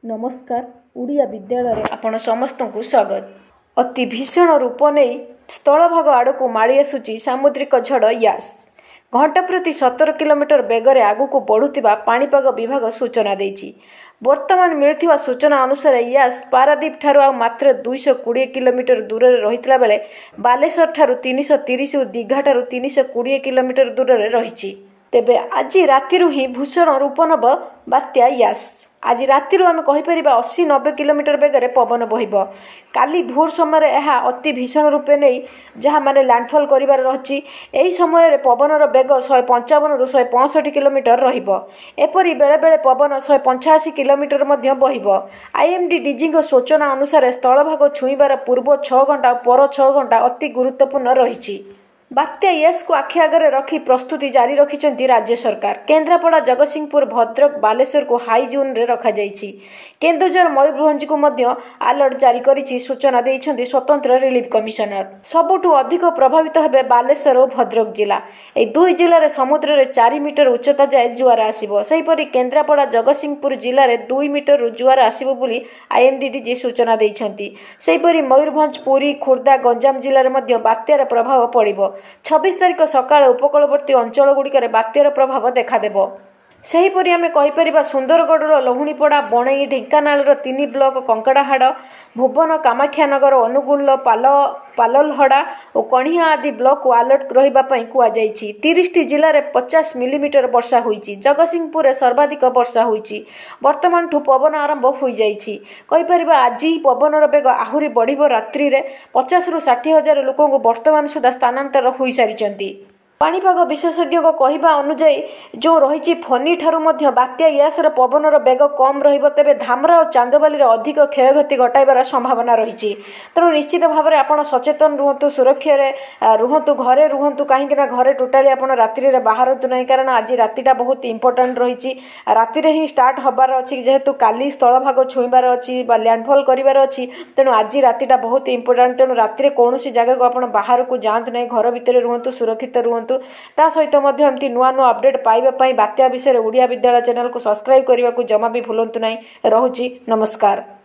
नमस्कार ओडिया विद्यालय आपण समस्त को स्वागत। अति भीषण रूप नहीं स्थलभाग आड़ को माड़ी आसुची सामुद्रिक झड़ यास। घंटा प्रति 17 किलोमीटर बेगरे आगू बढ़ुवा पाणीपाग विभाग सूचना देछि। वर्तमान मिलथिबा सूचना अनुसार यास पारादीप ठारू आ मात्र 220 किलोमीटर दूर रहितला बेले बालेश्वर ठारू 330 और दीघा ठारू 320 किलोमीटर दूर रही। तेबे आज राति ही भूषण रूप नब बात्या यास। आज राति आम कहीपर 80-90 किलोमीटर बेगर पवन बहिब। काली भोर समय यह अति भीषण रूपे नहीं जहाँ माने लैंडफॉल करिवार रही। यही समय पवनर बेग 155 ରୁ 165 किलोमीटर रहिब। एपरी बेले बेले पवन 185 किलोमीटर मध्य बहिब। आईएमडी डीजी सूचना अनुसार स्थलभाग छुईबार पूर्व 6 घंटा और पर 6 घंटा अति गुरुत्वपूर्ण रही। बात्या यास को आखि आगे रखी प्रस्तुति जारी रखिंट राज्य सरकार। केन्द्रापड़ा, जगतसिंहपुर, भद्रक, बालेश्वर को हाई जोन रे रखा जाइछि। केन्दुझर, मयूरभंज को मध्य अलर्ट जारी करिछि सूचना देइछन्ति स्वतंत्र रिलीफ कमिशनर। सबुठु अधिक प्रभावित हेबे बालेश्वर और भद्रक जिला। ए दुई जिले समुद्र रे 4 मीटर उच्चता जाए जुआर आसिबो। सेहिपरि केन्द्रापड़ा, जगतसिंहपुर जिले में 2 मीटर जुआर आसिबो बोली आईएमडी सूचना देइछन्ति। सेहिपरि मयूरभंज, पुरी, खोर्धा, गंजाम जिले में मध्य बात्यार प्रभाव पड़िबो। 26 तारिख सकाळ उपकूलवर्ती अंचल गुड़िकर बात्यार प्रभाव देखादेव। सेहीपरि आमे कहिपरिबा सुंदरगढ़ लहुणीपड़ा, बणई, ढेंकानाल 3 ब्लॉक, कंकड़ाहाड़, भुवन, कामाख्यानगर, अनुगुल, पाललहड़ा और कणिया आदि ब्लॉक को अलर्ट रहिबा पई कुआ जाइछि। 30 जिले में 50 मिलीमीटर वर्षा होइछि। जगतसिंहपुर में सर्वाधिक वर्षा होइछि। वर्तमान ठू पवन आरंभ होई जाइछि। कहिपरिबा आज ही पवनर बेग आहुरी बढ़िबो। रात्रि रे 50 ରୁ 60 हजार लोकों को वर्तमान सुधा स्थानांतर होई सारिचंती। पाणीपाग विशेषज्ञ कहवा अनुଯାयी जो रही फनी ठारू मध्य बात्या यासर पवनर बेग कम रहिबो। तेबे धामरा और चांदबाली अधिक क्षयक्षति घटाइबार संभावना रही। तेणु निश्चित भाव में आप सचेतन रुहतु, सुरक्षा रुहतु, घरे रुहतु। कहीं घरे टोटाली आप रात्रि बाहरतु नहीं, कारण आज रातिटा बहुत इंपोर्टाट रही। राति ही स्टार्ट हबार अच्छी, जेहेतु काली स्थलभाग छुईबार अच्छी लैंडफॉल करिवार अच्छी। तेणु आज रातिटा बहुत इंपोर्टाट। तेणु राति कौन जगह को आप बाहर को जातु नहीं, घर भितर रुहतु, सुरक्षित रुहतु। ता सहित एमती नुआ नुआ अपडेट पाइबा बात्या विषय ओडिया विद्यालय चैनल को सब्सक्राइब करने को जमा भी भूलु नहीं। रहुछि नमस्कार।